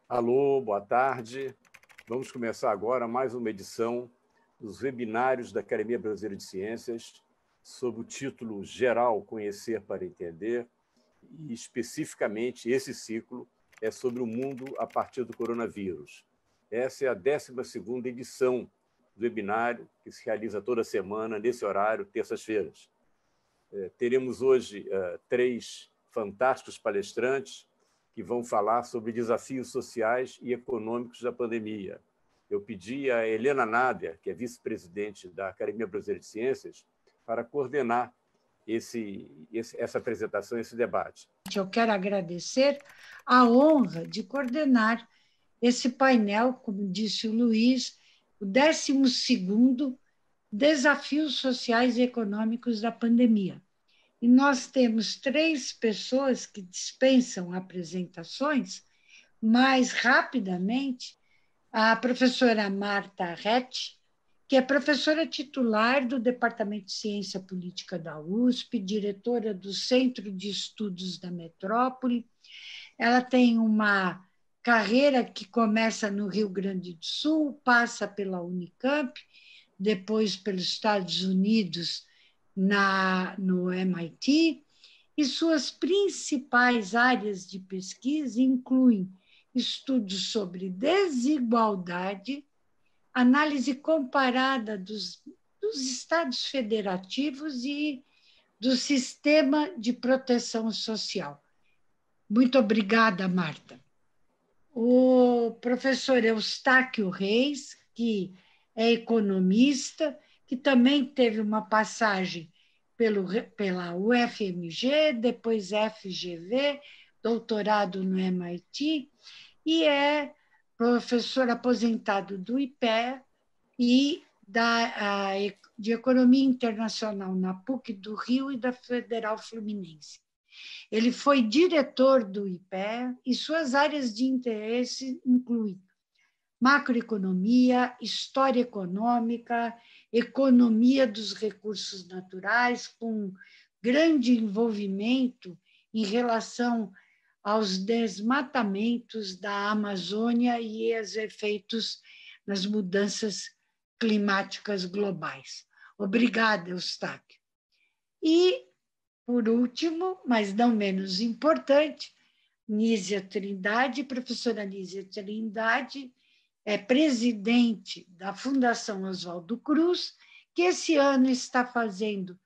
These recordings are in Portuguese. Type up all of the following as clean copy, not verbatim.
Alô, boa tarde. Vamos começar agora mais uma edição dos webinários da Academia Brasileira de Ciências, sob o título Geral Conhecer para Entender, e especificamente esse ciclo é sobre o mundo a partir do coronavírus. Essa é a 12ª edição do webinário, que se realiza toda semana, nesse horário, terças-feiras. Teremos hoje 3 fantásticos palestrantes que vão falar sobre desafios sociais e econômicos da pandemia. Eu pedi a Helena Nader, que é vice-presidente da Academia Brasileira de Ciências, para coordenar essa apresentação, esse debate. Eu quero agradecer a honra de coordenar esse painel, como disse o Luiz, o 12º Desafios Sociais e Econômicos da Pandemia. E nós temos 3 pessoas que dispensam apresentações, mais rapidamente, a professora Marta Rett, que é professora titular do Departamento de Ciência Política da USP, diretora do Centro de Estudos da Metrópole. Ela tem uma carreira que começa no Rio Grande do Sul, passa pela Unicamp, depois pelos Estados Unidos, no MIT, e suas principais áreas de pesquisa incluem estudos sobre desigualdade, análise comparada dos estados federativos e do sistema de proteção social. Muito obrigada, Marta. O professor Eustáquio Reis, que é economista, que também teve uma passagem pela UFMG, depois FGV, doutorado no MIT, e é professor aposentado do IPE e de Economia Internacional na PUC do Rio e da Federal Fluminense. Ele foi diretor do IPE e suas áreas de interesse incluem macroeconomia, história econômica, economia dos recursos naturais, com grande envolvimento em relação aos desmatamentos da Amazônia e os efeitos nas mudanças climáticas globais. Obrigada, Eustáquio. E, por último, mas não menos importante, Nízia Trindade, professora Nízia Trindade, é presidente da Fundação Oswaldo Cruz, que esse ano está fazendo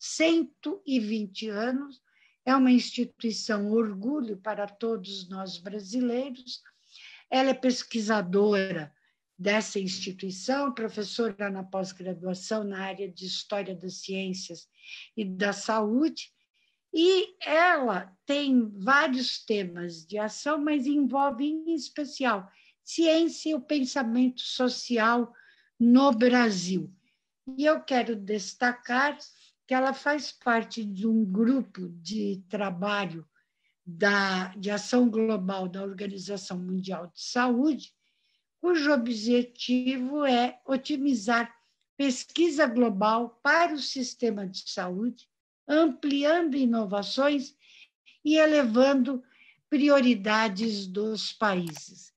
120 anos, é uma instituição orgulho para todos nós brasileiros. Ela é pesquisadora dessa instituição, professora na pós-graduação na área de História das Ciências e da Saúde, e ela tem vários temas de ação, mas envolve, em especial, ciência e o pensamento social no Brasil. E eu quero destacar que ela faz parte de um grupo de trabalho de ação global da Organização Mundial de Saúde, cujo objetivo é otimizar pesquisa global para o sistema de saúde, ampliando inovações e elevando prioridades dos países.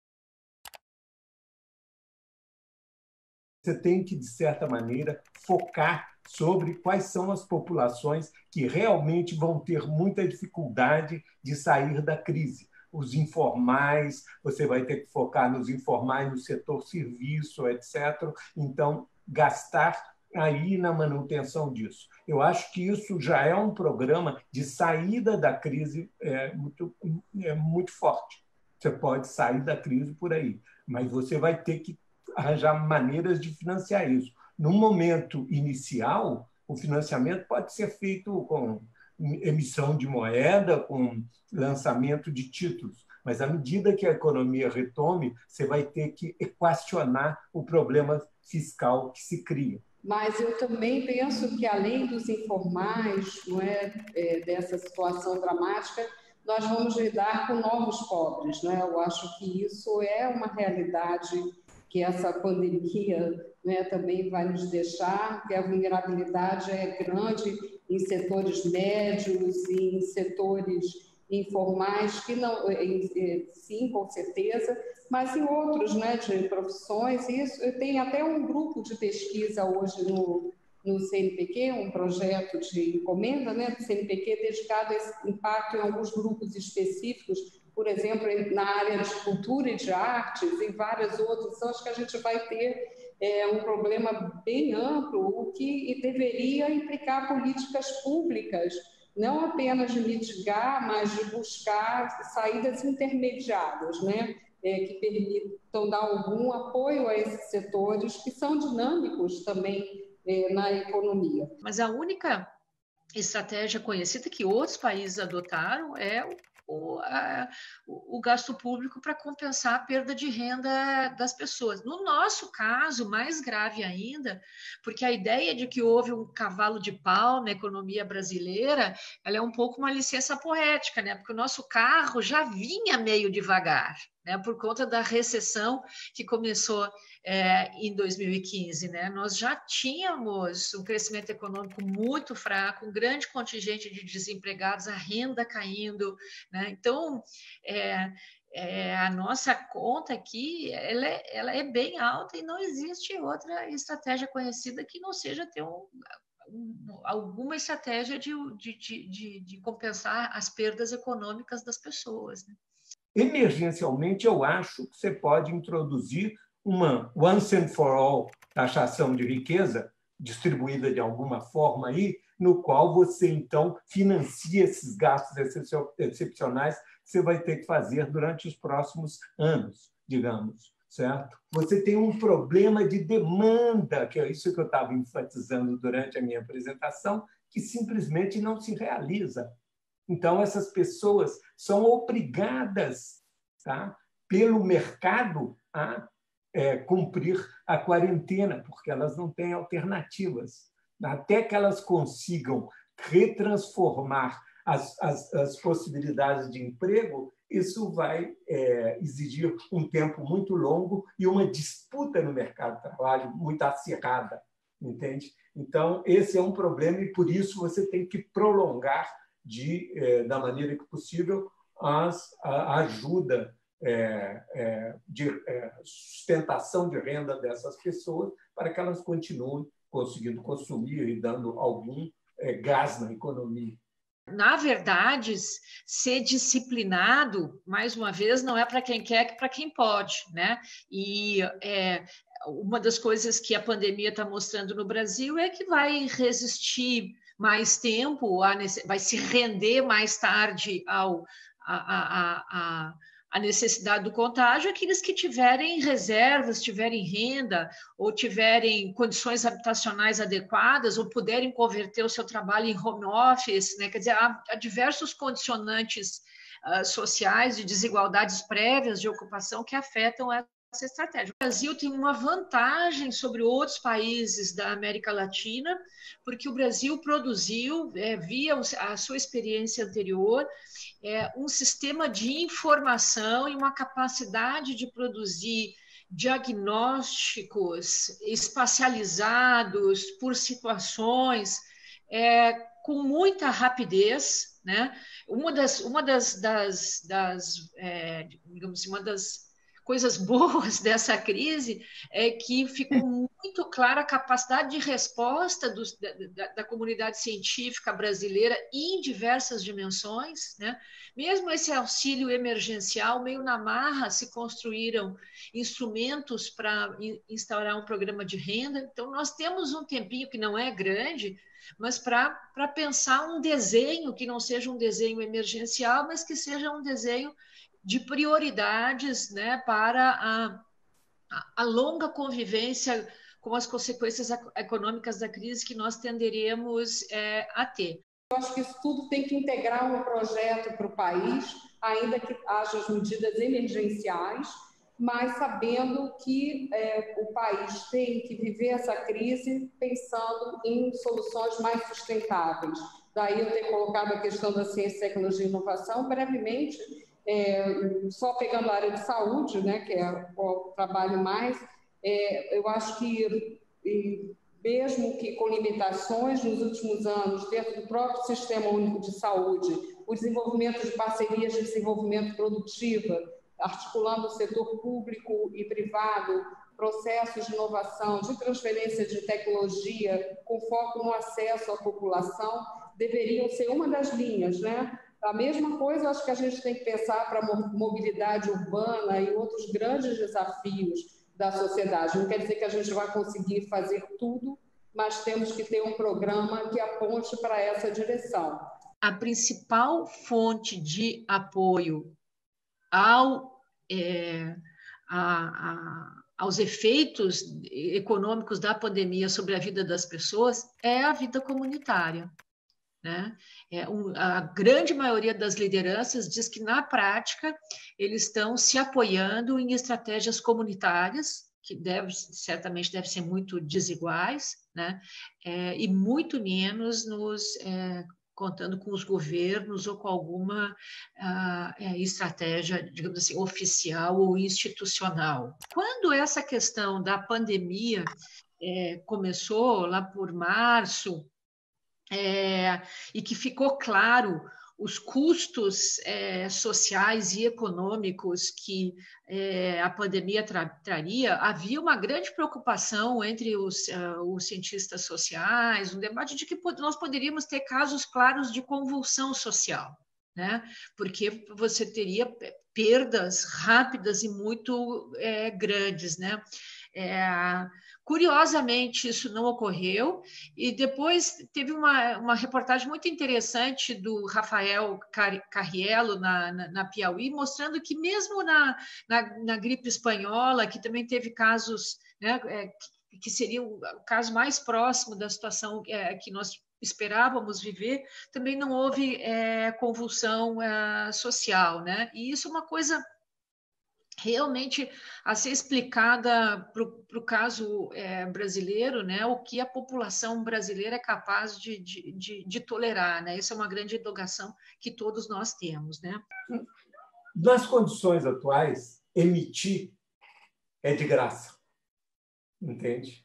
Você tem que, de certa maneira, focar sobre quais são as populações que realmente vão ter muita dificuldade de sair da crise. Os informais, você vai ter que focar nos informais, no setor serviço, etc. Então, gastar aí na manutenção disso. Eu acho que isso já é um programa de saída da crise muito forte. Você pode sair da crise por aí, mas você vai ter que arranjar maneiras de financiar isso. No momento inicial, o financiamento pode ser feito com emissão de moeda, com lançamento de títulos, mas à medida que a economia retome, você vai ter que equacionar o problema fiscal que se cria. Mas eu também penso que, além dos informais, dessa situação dramática, nós vamos lidar com novos pobres. Eu acho que isso é uma realidade que essa pandemia também vai nos deixar, que a vulnerabilidade é grande em setores médios e em setores informais, que não, sim, com certeza, mas em outros, né, de profissões. Isso, tem até um grupo de pesquisa hoje no CNPq, um projeto de encomenda, né, do CNPq dedicado a esse impacto em alguns grupos específicos, por exemplo, na área de cultura e de artes, e várias outras. Então, acho que a gente vai ter um problema bem amplo, o que deveria implicar políticas públicas, não apenas de mitigar, mas de buscar saídas intermediadas, né? Que permitam dar algum apoio a esses setores que são dinâmicos também na economia. Mas a única estratégia conhecida que outros países adotaram é o gasto público para compensar a perda de renda das pessoas. No nosso caso, mais grave ainda, porque a ideia de que houve um cavalo de pau na economia brasileira, ela é um pouco uma licença poética, né? Porque o nosso carro já vinha meio devagar, né? Por conta da recessão que começou em 2015, né? Nós já tínhamos um crescimento econômico muito fraco, um grande contingente de desempregados, a renda caindo, né? Então, a nossa conta aqui, ela é bem alta e não existe outra estratégia conhecida que não seja ter alguma estratégia de compensar as perdas econômicas das pessoas, né? Emergencialmente, eu acho que você pode introduzir uma once and for all taxação de riqueza, distribuída de alguma forma aí, no qual você, então, financia esses gastos excepcionais que você vai ter que fazer durante os próximos anos, digamos, certo? Você tem um problema de demanda, que é isso que eu estava enfatizando durante a minha apresentação, que simplesmente não se realiza. Então, essas pessoas são obrigadas, tá, pelo mercado a cumprir a quarentena, porque elas não têm alternativas. Até que elas consigam retransformar as possibilidades de emprego, isso vai exigir um tempo muito longo e uma disputa no mercado de trabalho muito acirrada, entende? Então, esse é um problema e, por isso, você tem que prolongar da maneira que possível a ajuda de sustentação de renda dessas pessoas para que elas continuem conseguindo consumir e dando algum gás na economia. Na verdade, ser disciplinado, mais uma vez, não é para quem quer, é para quem pode, né? E uma das coisas que a pandemia está mostrando no Brasil é que vai resistir mais tempo, vai se render mais tarde a necessidade do contágio, aqueles que tiverem reservas, tiverem renda, ou tiverem condições habitacionais adequadas, ou puderem converter o seu trabalho em home office, né? Quer dizer, há diversos condicionantes sociais de desigualdades prévias de ocupação que afetam essa estratégia. O Brasil tem uma vantagem sobre outros países da América Latina, porque o Brasil produziu, via a sua experiência anterior, um sistema de informação e uma capacidade de produzir diagnósticos espacializados por situações com muita rapidez, né? Digamos assim, uma das coisas boas dessa crise é que ficou muito clara a capacidade de resposta da comunidade científica brasileira em diversas dimensões, né? Mesmo esse auxílio emergencial, meio na marra, se construíram instrumentos para instaurar um programa de renda. Então, nós temos um tempinho que não é grande, mas para pensar um desenho que não seja um desenho emergencial, mas que seja um desenho de prioridades, né, para a longa convivência com as consequências econômicas da crise que nós tenderemos a ter. Eu acho que isso tudo tem que integrar um projeto para o país, ainda que haja as medidas emergenciais, mas sabendo que o país tem que viver essa crise pensando em soluções mais sustentáveis. Daí eu ter colocado a questão da ciência, tecnologia e inovação brevemente, só pegando a área de saúde, né, que é o trabalho mais, eu acho que mesmo que com limitações nos últimos anos, dentro do próprio Sistema Único de Saúde, o desenvolvimento de parcerias de desenvolvimento produtiva, articulando o setor público e privado, processos de inovação, de transferência de tecnologia, com foco no acesso à população, deveriam ser uma das linhas, né? A mesma coisa, acho que a gente tem que pensar para a mobilidade urbana e outros grandes desafios da sociedade. Não quer dizer que a gente vai conseguir fazer tudo, mas temos que ter um programa que aponte para essa direção. A principal fonte de apoio aos efeitos econômicos da pandemia sobre a vida das pessoas é a vida comunitária, né? A grande maioria das lideranças diz que, na prática, eles estão se apoiando em estratégias comunitárias, que certamente devem ser muito desiguais, né? E muito menos contando com os governos ou com alguma estratégia, digamos assim, oficial ou institucional. Quando essa questão da pandemia começou, lá por março, e que ficou claro os custos sociais e econômicos que a pandemia traria, havia uma grande preocupação entre os cientistas sociais, um debate de que nós poderíamos ter casos claros de convulsão social, né? Porque você teria perdas rápidas e muito grandes, né? Curiosamente, isso não ocorreu, e depois teve uma reportagem muito interessante do Rafael Carriello na Piauí, mostrando que mesmo na gripe espanhola, que também teve casos, né, que seria o caso mais próximo da situação que nós esperávamos viver, também não houve convulsão social, né? E isso é uma coisa realmente a ser explicada para o caso brasileiro, né? O que a população brasileira é capaz de tolerar, né? Essa é uma grande interrogação que todos nós temos, né? Nas condições atuais, emitir é de graça, entende?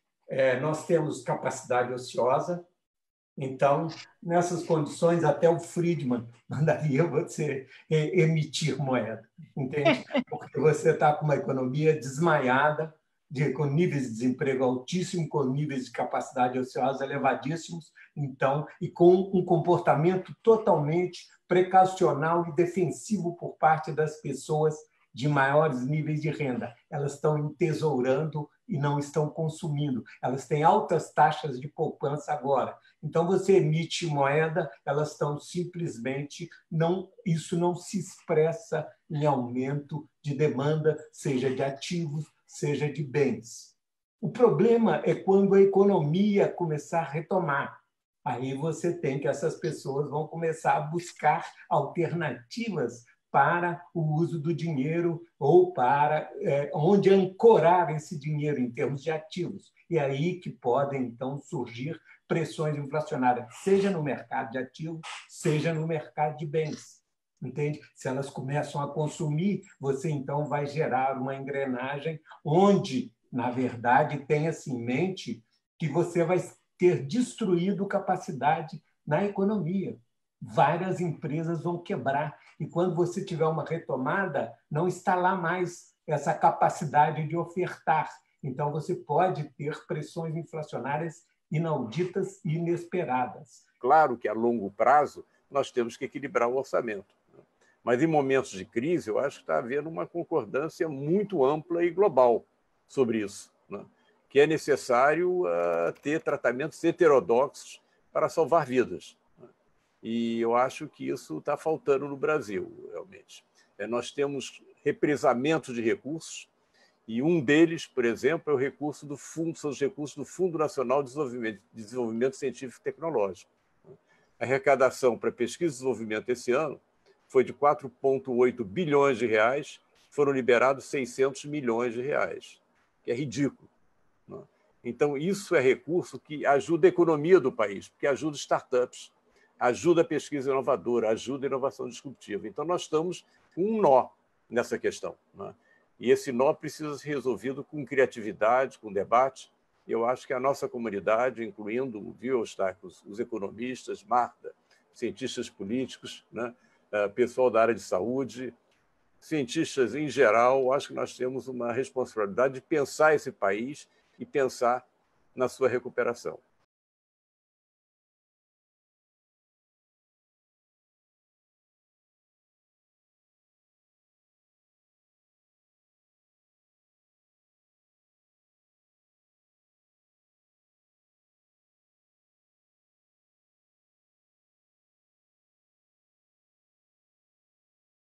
Nós temos capacidade ociosa. Então, nessas condições, até o Friedman mandaria você emitir moeda, entende? Porque você está com uma economia desmaiada, com níveis de desemprego altíssimos, com níveis de capacidade ociosa elevadíssimos, então, e com um comportamento totalmente precaucional e defensivo por parte das pessoas de maiores níveis de renda. Elas estão entesourando e não estão consumindo. Elas têm altas taxas de poupança agora. Então, você emite moeda, elas estão simplesmente... isso não se expressa em aumento de demanda, seja de ativos, seja de bens. O problema é quando a economia começar a retomar. Aí você tem que essas pessoas vão começar a buscar alternativas para o uso do dinheiro ou para onde ancorar esse dinheiro em termos de ativos. E aí que podem, então, surgir pressões inflacionárias, seja no mercado de ativos, seja no mercado de bens. Entende? Se elas começam a consumir, você, então, vai gerar uma engrenagem onde, na verdade, tenha-se em mente que você vai ter destruído capacidade na economia. Várias empresas vão quebrar. E quando você tiver uma retomada, não está lá mais essa capacidade de ofertar. Então, você pode ter pressões inflacionárias inauditas e inesperadas. Claro que, a longo prazo, nós temos que equilibrar o orçamento. Mas, em momentos de crise, eu acho que está havendo uma concordância muito ampla e global sobre isso, né? Que é necessário ter tratamentos heterodoxos para salvar vidas. E eu acho que isso está faltando no Brasil, realmente. Nós temos represamento de recursos, e um deles, por exemplo, é o recurso do fundo, são os recursos do Fundo Nacional de Desenvolvimento Científico e Tecnológico. A arrecadação para pesquisa e desenvolvimento esse ano foi de 4,8 bilhões de reais, foram liberados 600 milhões de reais, que é ridículo. Então, isso é recurso que ajuda a economia do país, porque ajuda startups, ajuda a pesquisa inovadora, ajuda a inovação disruptiva. Então, nós estamos com um nó nessa questão, né? E esse nó precisa ser resolvido com criatividade, com debate, Eu acho que a nossa comunidade, incluindo, viu, Eustáquio, os economistas, Marta, cientistas políticos, né, pessoal da área de saúde, cientistas em geral, acho que nós temos uma responsabilidade de pensar esse país e pensar na sua recuperação.